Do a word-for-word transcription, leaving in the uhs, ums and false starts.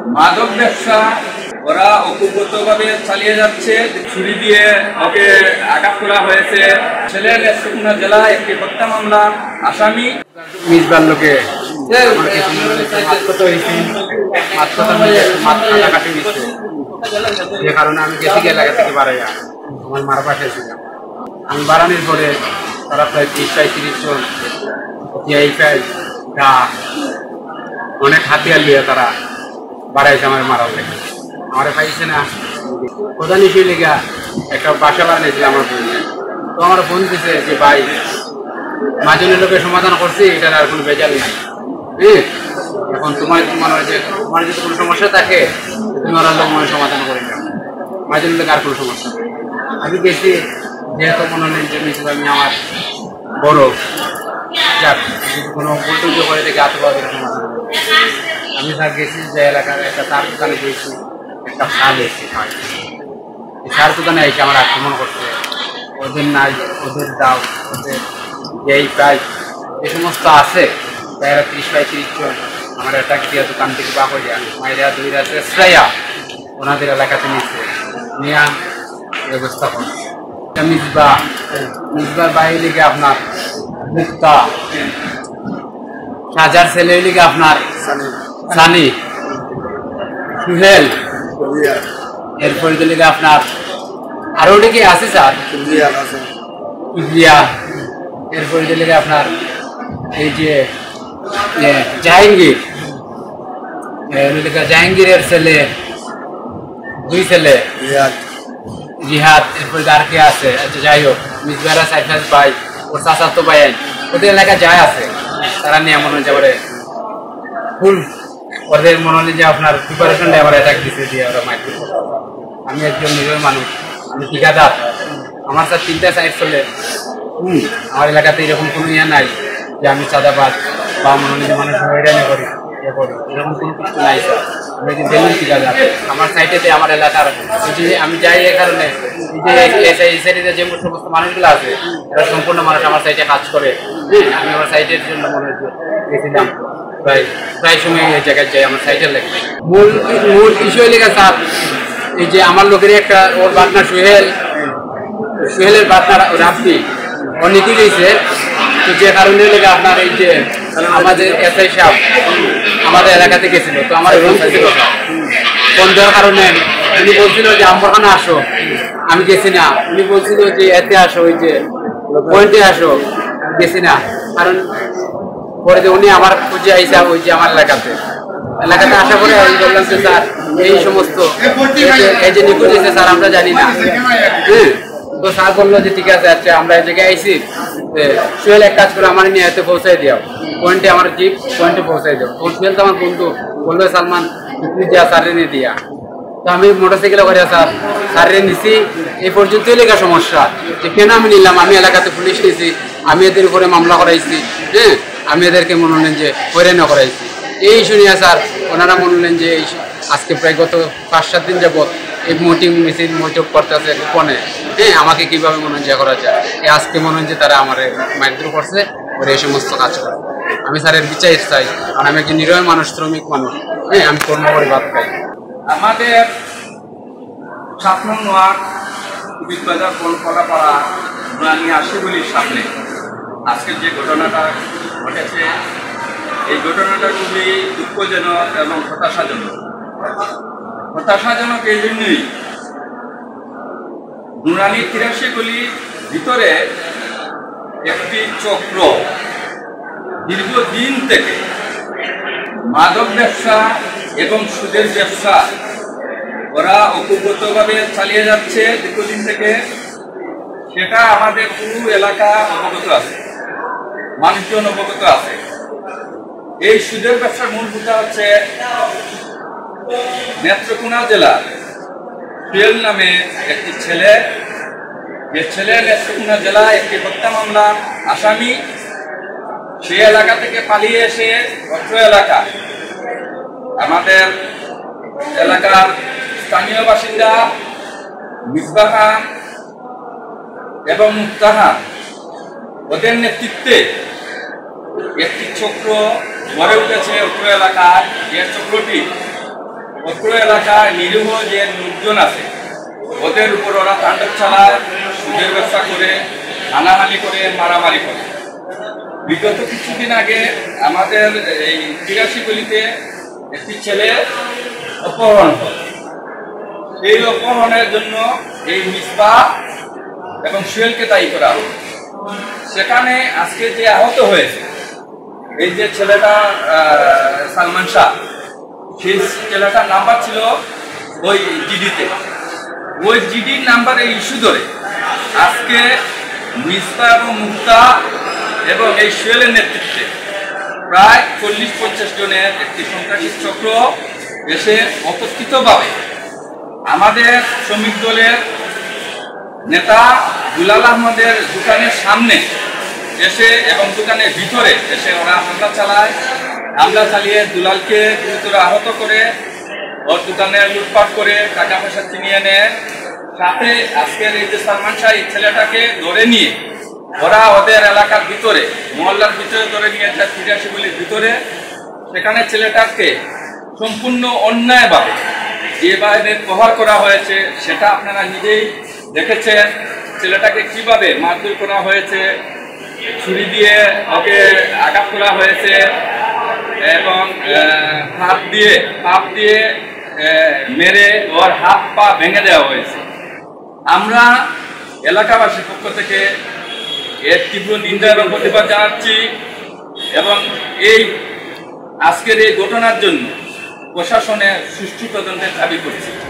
মাদক ব্যবসা ওরা অকুপতভাবে চালিয়ে যাচ্ছে। ছুরি দিয়ে ওকে আঘাত করা হয়েছে। ছেলের নেত্রকোনা জেলায় একটি হত্যা মামলা আসামি মিসবার লোকে যে কারণে আমি গেছি এলাকা থেকে বাড়াইয়া আমার মার পাশে ছিলাম। আমি বাড়ানোর পরে তারা প্রায় ত্রিশ পঁয়ত্রিশ জন অনেক হাতিয়ার লিয়ে তারা বাড়াইছে আমার মারার লেগে। আমার পাইছে না প্রধান হিসেবে লেগা একটা বাসা বানিয়েছিল আমার বোন। তো আমার ফোন দিছে যে ভাই মাজনের লোকের সমাধান করছি, এটার আর কোনো বেজাল নাই। হ্যাঁ, এখন তোমার মনে হয় যে তোমার যদি কোনো সমস্যা থাকে তুমি ওরা লোক মনে সমাধান করে যাও, মাজনের লোক আর কোনো সমস্যা নেই। আমি গেছি যেহেতু মনে নেই যে মিছিল আমি আমার বড় যাক কোনো বৈঠক করে থেকে আত্মবাদের সমাধান আমি স্যার গেছি যে এলাকার একটা সার দোকানে গিয়েছি, একটা সার এসেছি এই সার দোকানে এসে আমার আক্রমণ করছে। ওদের নাই, ওদের দাও, ওদের যেই প্রায় যে সমস্ত আছে প্রায় ত্রিশ পঁয়ত্রিশ জন আমার একটা দিয়ে দোকান থেকে বা হয়ে যায় মায়েরা দুইরা চেষ্টাইয়া ওনাদের এলাকাতে নিচ্ছে নিয়ে ব্যবস্থা করে। মিসবা মিসবার বাইরে লিগে আপনার মুক্তা সাজার ছেলে লিগে আপনার সানি সুহেল, এরপরে লিগে আপনার আরো ওদিকে আছে স্যার ইবলিয়া, এরপরে লিগে আপনার এই যে জাহাঙ্গীর জাহাঙ্গীরের ছেলে দুই ছেলে রিহাদ, এরপরে আর কে আছে। আচ্ছা যাই হোক, মিসবারা সাইফাজ ভাই ওর চাচার তো ভাই ওদের এলাকায় যায় আছে, তারা নিয়ে মনে হচ্ছে আবার ফুল ওদের মনে হলে যে আপনার প্রিপারেশন নিয়ে আবার অ্যাটাক দিতে দিয়ে ওরা মাইক। আমি একজন নিজের মানুষ, আমি ঠিকাদার, আমার স্যার তিনটা সাইড চলে। হুম আমার এলাকাতে এরকম কোনো ইয়ে নাই যে আমি চাঁদাবাদ বা মনে হলে যে মানুষ হয়রানি করি ইয়ে করি, এরকম কোনো কিছু নাই স্যার। আমি একজন জেনুইন ঠিকাদার। আমার সাইডেতে আমার এলাকার আমি যাই এই কারণে এই সাইডে যে সমস্ত মানুষগুলো আছে এরা সম্পূর্ণ মানুষ আমার সাইডে কাজ করে। হ্যাঁ আমি আমার সাইডের জন্য মনে হচ্ছে গেছিলাম, প্রায় প্রায় সময় এই জায়গায় যাই আমার সাইডের লেগে। মূল মূল বিষয় লেগে স্যার এই যে আমার লোকের একটা ওর বাটনা সুহেল, সুহেলের বাটনা রাফি ও নীতি দিয়েছে। তো যে কারণে লেগে আপনার এই যে আমাদের এসআই সাহেব আমাদের এলাকাতে গেছিল, তো আমার ফোন ছিল ফোন দেওয়ার কারণে উনি বলছিল যে আমবাগানে আসো, আমি গেছি না। উনি বলছিল যে এতে আসো, ওই যে পয়েন্টে আসো, গেছি না। কারণ পরে যে উনি আমার খুঁজে আইসা ওই যে আমার এলাকাতে এলাকাতে আসা পরে আমি বললাম যে স্যার এই সমস্ত এই যে নিখোঁজ হয়েছে স্যার আমরা জানি না। হ্যাঁ তো স্যার বললো যে ঠিক আছে, আচ্ছা আমরা এই জায়গায় আইসি, সুহেল এক কাজ করে আমার নিয়ে এতে পৌঁছাই দিও, পয়েন্টে আমার জিপ পয়েন্টে পৌঁছাই দিও। তো সুহেল তো আমার বন্ধু বললো সালমান তুমি দিয়া স্যারে নিয়ে দিয়া। তো আমি মোটরসাইকেলে করে স্যার স্যারে নিছি। এই পর্যন্তই লেখা সমস্যা যে কেন আমি নিলাম, আমি এলাকাতে পুলিশ নিয়েছি, আমি এদের উপরে মামলা করাইছি। হ্যাঁ আমি এদেরকে মনে হলেন যে হয়রানি করাইছি। এই শুনিয়া স্যার ওনারা মনে হলেন যে এই আজকে প্রায় গত পাঁচ সাত দিন যাবৎ এই মিটিং মিছিল বৈঠক করতেছে গোপনে। হ্যাঁ আমাকে কীভাবে মনে হয় করা যায়, এই আজকে মনে হয় যে তারা আমার মারধর করছে, ওরা এই সমস্ত কাজ করে। আমি স্যারের বিচার চাই, কারণ আমি একজন নিরীহ মানুষ, শ্রমিক মানুষ। হ্যাঁ আমি কর্ম করে ভাত খাই। আমাদের সাত নং ওয়ার্ড বিগবাজার কলকলাপাড়া নুরানি আশিগুলির সামনে আজকের যে ঘটনাটা ঘটেছে, এই ঘটনাটা খুবই দুঃখজনক এবং হতাশাজনক। হতাশাজনক এই জন্যই নুরানি তিরাশি গলির ভিতরে একটি চক্র দীর্ঘদিন থেকে মাদক ব্যবসা এবং সুদের ব্যবসা ওরা অকুপতভাবে চালিয়ে যাচ্ছে দীর্ঘদিন থেকে। সেটা আমাদের পুরো এলাকা অবগত আছে, মানুষজন অবগত আছে। এই সুদের ব্যবসার মূল ভূতা হচ্ছে নেত্রকোনা জেলা সুহেল নামে একটি ছেলে, যে ছেলে নেত্রকোনা জেলা একটি হত্যা মামলা আসামি। সেই এলাকা থেকে পালিয়ে এসে অত্র এলাকা আমাদের এলাকার স্থানীয় বাসিন্দা মিসবা খান এবং মুক্তা খান ওদের নেতৃত্বে একটি চক্র গড়ে উঠেছে অত্র এলাকায়। যে চক্রটি অত্র এলাকায় নিরীহ যে লোকজন আছে ওদের উপর ওরা তাণ্ডব চালায়, সুদের ব্যবসা করে, হানাহানি করে, মারামারি করে। বিগত কিছুদিন আগে আমাদের এই তিরাশি গলিতে একটি ছেলে অপহরণ হয়। এই অপহরণের জন্য এই মিসবাহ এবং সুহেলকে দায়ী করা হয়। সেখানে আজকে যে আহত হয়েছে এই যে ছেলেটা সালমান শাহ, সেই ছেলেটার নাম্বার ছিল ওই জিডিতে। ওই জিডির নাম্বারে ইস্যু ধরে আজকে মিসবাহ এবং মুক্তা এবং এই সুহেলের নেতৃত্বে প্রায় চল্লিশ পঞ্চাশ জনের একটি সন্ত্রাসী চক্র এসে অতর্কিতভাবে আমাদের শ্রমিক দলের নেতা দুলাল আহমদের দোকানের সামনে এসে এবং দোকানের ভিতরে এসে ওরা হামলা চালায়। হামলা চালিয়ে দুলালকে গুরুতর আহত করে ওর দোকানে লুটপাট করে টাকা পয়সা ছিনিয়ে নেয়। সাথে আজকের এই যে সালমান শাহ এই ছেলেটাকে ধরে নিয়ে ওরা ওদের এলাকার ভিতরে মহল্লার ভিতরে ধরে নিয়ে যায় তিরাশি গলির ভিতরে। সেখানে ছেলেটাকে সম্পূর্ণ অন্যায়ভাবে যেভাবে প্রহার করা হয়েছে সেটা আপনারা নিজেই দেখেছেন। ছেলেটাকে কিভাবে মারধর করা হয়েছে, ছুরি দিয়ে ওকে আঘাত করা হয়েছে এবং হাত দিয়ে হাত দিয়ে মেরে ওর হাত পা ভেঙে দেওয়া হয়েছে। আমরা এলাকাবাসীর পক্ষ থেকে এর তীব্র নিন্দা এবং প্রতিবাদ জানাচ্ছি এবং এই আজকের এই ঘটনার জন্য প্রশাসনের সুষ্ঠু তদন্তের দাবি করছি।